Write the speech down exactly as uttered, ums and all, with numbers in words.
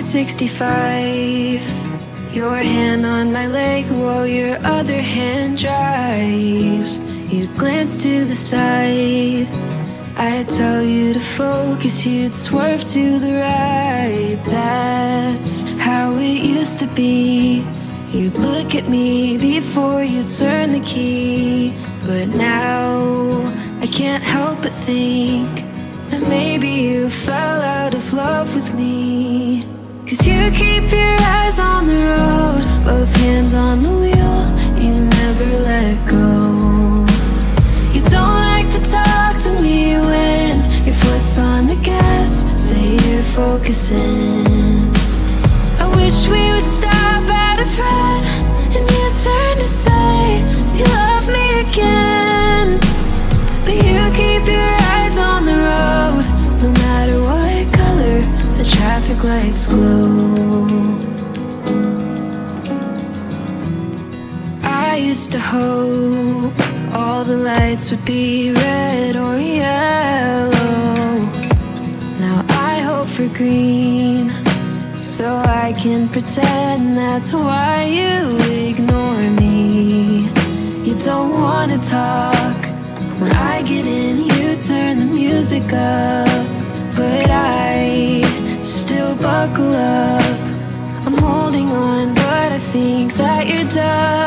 sixty-five. Your hand on my leg while your other hand drives. You'd glance to the side. I'd tell you to focus, you'd swerve to the right. That's how it used to be. You'd look at me before you turn the key. But now I can't help but think that maybe you fell out of love with me. Cause you keep your eyes on the road, both hands on the wheel, you never let go. You don't like to talk to me when your foot's on the gas, say you're focusing. I wish we would stop at a red and you turn to say you love me again. But you keep your eyes on the road, no matter what color the traffic lights glow. I used to hope all the lights would be red or yellow. Now I hope for green, so I can pretend that's why you ignore me. You don't wanna talk. When I get in, you turn the music up. But I still buckle up. I'm holding on, but I think that you're done.